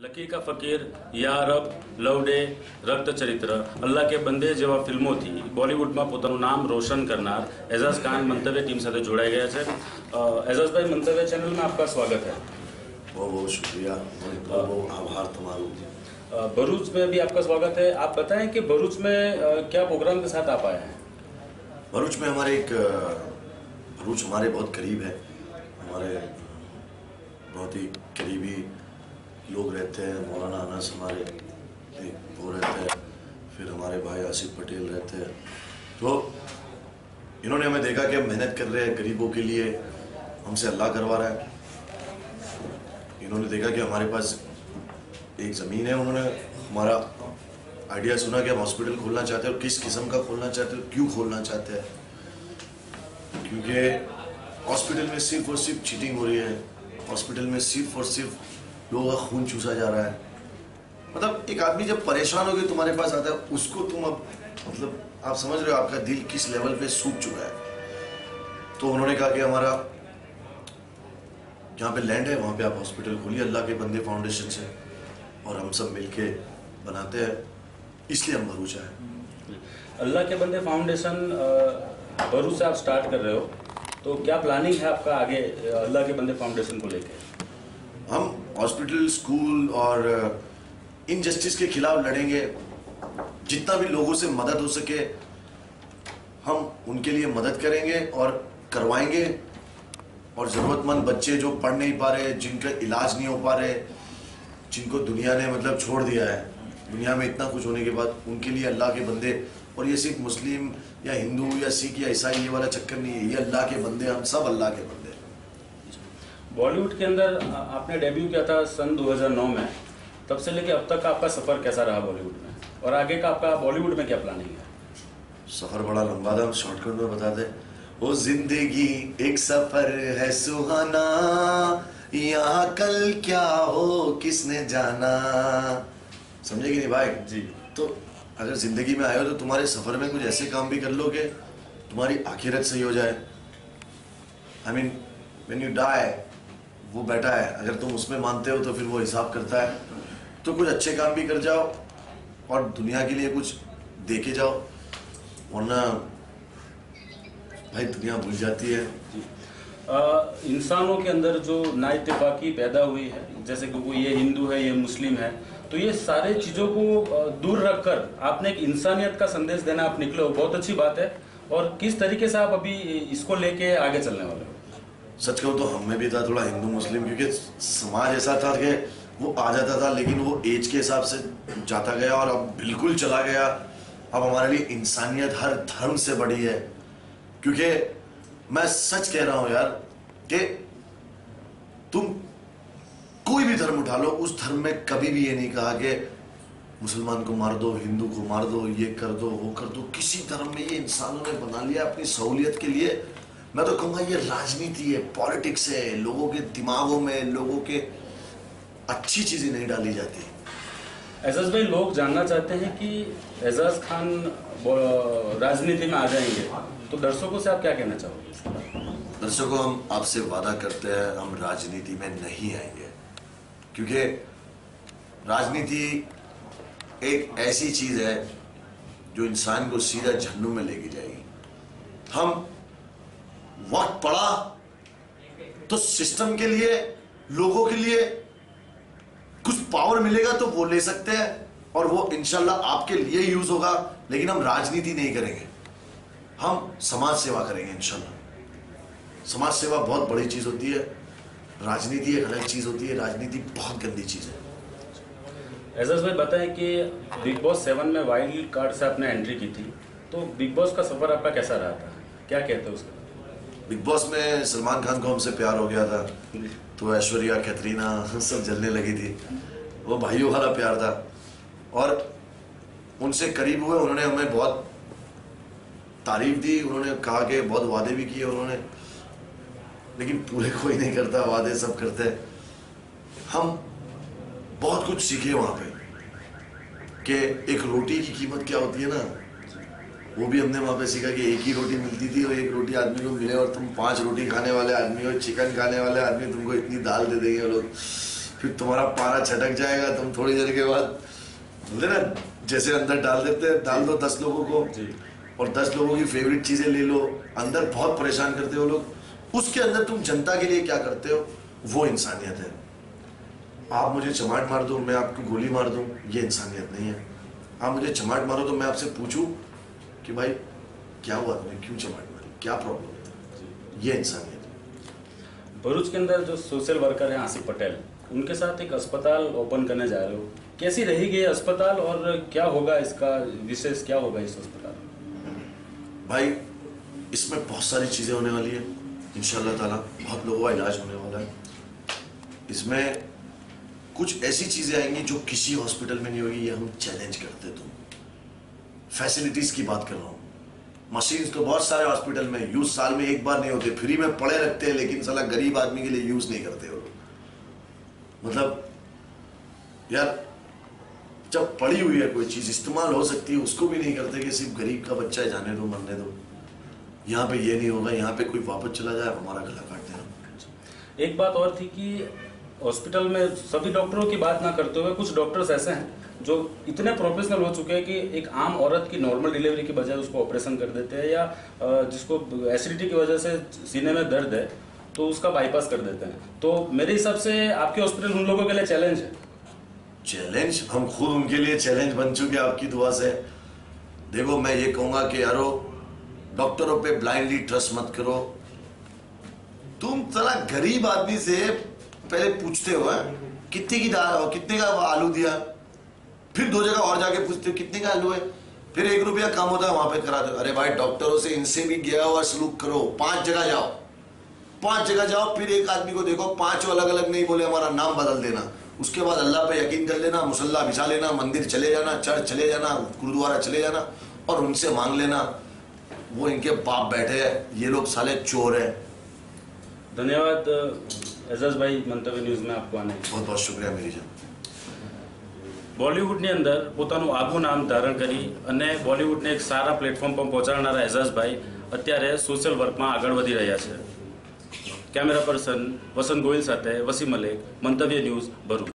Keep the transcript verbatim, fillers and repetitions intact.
Lucky का फकीर, या रब, लव डे, रक्त चरित्र, अल्लाह के बंदे જેવા ફિલ્મો થी બોલિવૂડમાં પોતાનું નામ રોશન કરનાર એઝાઝ ખાન મંતવ્ય ટીમ સાથે જોડાઈ ગયા છે। એઝાઝ ભાઈ, મંતવ્ય ચેનલ में आपका स्वागत है। बहुत बहुत शुक्रिया, बहुत बहुत आभार तुम्हारा। भरूच में भी आपका स्वागत है। आप बताएं कि भरूच में क्या प्रोग्राम के साथ आप आए हैं? भरूच में हमारे एक भरूच हमारे बहुत करीब है, हमारे बहुत ही करीबी लोग रहते हैं। मौलाना अनस हमारे एक वो रहते हैं, फिर हमारे भाई आसिफ पटेल रहते हैं। तो इन्होंने हमें देखा कि हम मेहनत कर रहे हैं गरीबों के लिए, हमसे अल्लाह करवा रहा है। इन्होंने देखा कि हमारे पास एक ज़मीन है, उन्होंने हमारा आइडिया सुना कि हम हॉस्पिटल खोलना चाहते हैं और किस किस्म का खोलना चाहते हैं, क्यों खोलना चाहते हैं। क्योंकि हॉस्पिटल में सिर्फ और सिर्फ चीटिंग हो रही है, हॉस्पिटल में सिर्फ और सिर्फ लोगों का खून चूसा जा रहा है। मतलब एक आदमी जब परेशान हो गया तुम्हारे पास आता है, उसको तुम अब मतलब आप समझ रहे हो आपका दिल किस लेवल पे सूख चुका है। तो उन्होंने कहा कि हमारा जहाँ पे लैंड है वहाँ पे आप हॉस्पिटल खोलिए अल्लाह के बंदे फाउंडेशन से, और हम सब मिलके बनाते हैं, इसलिए हम भरूच आए। अल्लाह के बंदे फाउंडेशन भरूच से आप स्टार्ट कर रहे हो, तो क्या प्लानिंग है आपका आगे अल्लाह के बंदे फाउंडेशन को लेकर? हम हॉस्पिटल, स्कूल और इनजस्टिस के खिलाफ लड़ेंगे। जितना भी लोगों से मदद हो सके हम उनके लिए मदद करेंगे और करवाएंगे। और ज़रूरतमंद बच्चे जो पढ़ नहीं पा रहे, जिनका इलाज नहीं हो पा रहे, जिनको दुनिया ने मतलब छोड़ दिया है, दुनिया में इतना कुछ होने के बाद, उनके लिए अल्लाह के बंदे। और ये सिर्फ मुस्लिम या हिंदू या सिख या ईसाई ये वाला चक्कर नहीं है, ये अल्लाह के बंदे, हम सब अल्लाह के बंदे। बॉलीवुड के अंदर आपने डेब्यू किया था सन दो हज़ार नौ में, तब से लेके अब तक आपका सफ़र कैसा रहा बॉलीवुड में, और आगे का आपका बॉलीवुड में क्या प्लानिंग है? सफ़र बड़ा लंबा था, हम शॉर्टकट में बता दें। वो जिंदगी एक सफ़र है सुहाना, यहाँ कल क्या हो किसने जाना। समझे कि नहीं भाई जी। तो अगर ज़िंदगी में आए हो तो तुम्हारे सफ़र में कुछ ऐसे काम भी कर लो कि तुम्हारी आखिरत सही हो जाए। I mean when you die, वो बैठा है, अगर तुम उसमें मानते हो तो फिर वो हिसाब करता है। तो कुछ अच्छे काम भी कर जाओ और दुनिया के लिए कुछ दे के जाओ, वरना भाई दुनिया भूल जाती है। आ, इंसानों के अंदर जो नाइत्तेफाकी पैदा हुई है, जैसे कि वो ये हिंदू है, ये मुस्लिम है, तो ये सारे चीज़ों को दूर रखकर आपने एक इंसानियत का संदेश देना आप निकले हो, बहुत अच्छी बात है। और किस तरीके से आप अभी इसको लेके आगे चलने वाले हो? सच कहूँ तो हमें भी था थोड़ा हिंदू मुस्लिम, क्योंकि समाज ऐसा था कि वो आ जाता था लेकिन वो एज के हिसाब से जाता गया, और अब बिल्कुल चला गया। अब हमारे लिए इंसानियत हर धर्म से बड़ी है। क्योंकि मैं सच कह रहा हूँ यार कि तुम कोई भी धर्म उठा लो, उस धर्म में कभी भी ये नहीं कहा कि मुसलमान को मार दो, हिंदू को मार दो, ये कर दो, वो कर दो। किसी धर्म में ये इंसानों ने बना लिया अपनी सहूलियत के लिए। मैं तो कहूँगा ये राजनीति है, पॉलिटिक्स है, लोगों के दिमागों में, लोगों के अच्छी चीज़ें नहीं डाली जाती। एजाज भाई, लोग जानना चाहते हैं कि एजाज खान राजनीति में आ जाएंगे, तो दर्शकों से आप क्या कहना चाहोगे? दर्शकों, हम आपसे वादा करते हैं हम राजनीति में नहीं आएंगे, क्योंकि राजनीति एक ऐसी चीज़ है जो इंसान को सीधा जहन्नुम में लेके जाएगी। हम वक्त पड़ा तो सिस्टम के लिए, लोगों के लिए कुछ पावर मिलेगा तो वो ले सकते हैं, और वो इंशाल्लाह आपके लिए यूज होगा। लेकिन हम राजनीति नहीं करेंगे, हम समाज सेवा करेंगे इंशाल्लाह। समाज सेवा बहुत बड़ी चीज होती है, राजनीति एक अलग चीज होती है। राजनीति बहुत गंदी चीज है। एजाज भाई, बताएं कि बिग बॉस सेवन में वाइल्ड कार्ड से आपने एंट्री की थी, तो बिग बॉस का सफर आपका कैसा रहा था, क्या कहते हैं उसका? बिग बॉस में सलमान खान को हमसे प्यार हो गया था, तो ऐश्वर्या, कैटरीना सब जलने लगी थी। वो भाइयों वाला प्यार था, और उनसे करीब हुए, उन्होंने हमें बहुत तारीफ दी, उन्होंने कहा कि बहुत वादे भी किए उन्होंने, लेकिन पूरे कोई नहीं करता, वादे सब करते हैं। हम बहुत कुछ सीखे वहाँ पे कि एक रोटी की कीमत क्या होती है ना, वो भी हमने वहाँ पे सीखा कि एक ही रोटी मिलती थी, और एक रोटी आदमी को मिले और तुम पांच रोटी खाने वाले आदमी हो, चिकन खाने वाले आदमी तुमको इतनी दाल दे देंगे वो लोग। फिर तुम्हारा पारा छटक जाएगा, तुम थोड़ी देर के बाद बोलते ना जैसे अंदर डाल देते हैं, डाल दो दस लोगों को और दस लोगों की फेवरेट चीजें ले लो, अंदर बहुत परेशान करते हो लोग, उसके अंदर तुम जनता के लिए क्या करते हो, वो इंसानियत है। आप मुझे चमाट मार दो, मैं आपको गोली मार दूं, ये इंसानियत नहीं है। आप मुझे चमाट मारो तो मैं आपसे पूछूं कि भाई क्या हुआ, तुम्हें क्यों चमाट मारी, क्या प्रॉब्लम है, ये इंसानियत है। भरूच के अंदर जो सोशल वर्कर है आसिफ पटेल, उनके साथ एक अस्पताल ओपन करने जा रहे हो, कैसी रहेगी ये अस्पताल और क्या होगा इसका विशेष, क्या होगा इस अस्पताल में? भाई इसमें बहुत सारी चीजें होने वाली है इंशाल्लाह ताला, बहुत लोगों का इलाज होने वाला है। इसमें कुछ ऐसी चीजें आएंगी जो किसी हॉस्पिटल में नहीं होगी, ये हम चैलेंज करते। तुम फैसिलिटीज की बात कर रहा हूँ, मशीन्स तो बहुत सारे हॉस्पिटल में यूज साल में एक बार नहीं होते, फ्री में पड़े रखते हैं, लेकिन साला गरीब आदमी के लिए यूज नहीं करते हो। मतलब यार जब पड़ी हुई है कोई चीज इस्तेमाल हो सकती है, उसको भी नहीं करते कि सिर्फ गरीब का बच्चा है, जाने दो मरने दो। यहाँ पे ये नहीं होगा, यहाँ पे कोई वापस चला जाए हमारा गला काट देना। एक बात और थी कि हॉस्पिटल में सभी डॉक्टरों की बात ना करते हुए कुछ डॉक्टर्स ऐसे हैं जो इतने प्रोफेशनल हो चुके हैं कि एक आम औरत की नॉर्मल डिलीवरी की बजाय उसको ऑपरेशन कर देते हैं, या जिसको एसिडिटी की वजह से सीने में दर्द है तो उसका बाईपास कर देते हैं। तो मेरे हिसाब से आपके हॉस्पिटल उन लोगों के लिए चैलेंज है। चैलेंज, हम खुद उनके लिए चैलेंज बन चुके हैं आपकी दुआ से। देखो मैं ये कहूंगा कि यारो डॉक्टरों पे ब्लाइंडली ट्रस्ट मत करो। तुम साला गरीब आदमी से पहले पूछते हो है? कितने की दाल, कितने का आलू दिया, फिर दो जगह और जाके पूछते हो कितने का आलू है, फिर एक रुपया कम होता है वहां पे करा दो। अरे भाई डॉक्टरों से इनसे भी गया हुआ सलूक करो। पांच जगह जाओ, पांच जगह जाओ, फिर एक आदमी को देखो पांचों अलग अलग नहीं बोले हमारा नाम बदल देना, उसके बाद अल्लाह पे यकीन कर लेना, मुसल्ला बिछा लेना, मंदिर चले जाना, चर्च चले जाना, गुरुद्वारा चले जाना और उनसे मांग लेना। वो इनके बाप बैठे हैं, ये लोग साले चोर हैं। धन्यवाद एजाज भाई, મંતવ્ય ન્યૂઝ में आपको आने बहुत बहुत शुक्रिया मेरी जान। બોલિવૂડની અંદર પોતાનું આગવું નામ ધારણ કરી અને બોલિવૂડને એક સારા પ્લેટફોર્મ પર પહોંચાડનારા એજાઝભાઈ અત્યારે સોશિયલ વર્કમાં આગળ વધી રહ્યા છે। કેમેરા પર્સન વસંત ગોહિલ સાથે વસીમ મલેક, મંતવ્ય ન્યૂઝ ભરૂચ।